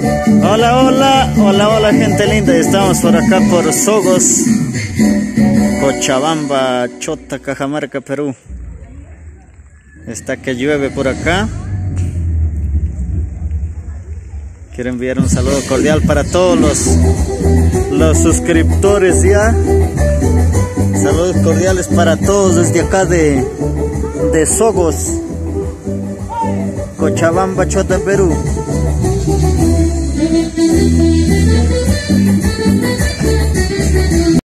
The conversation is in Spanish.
Hola, hola, hola, hola gente linda, estamos por acá por Sogos, Cochabamba, Chota, Cajamarca, Perú. Está que llueve por acá. Quiero enviar un saludo cordial para todos los suscriptores ya. Saludos cordiales para todos desde acá de Sogos, Cochabamba, Chota, Perú.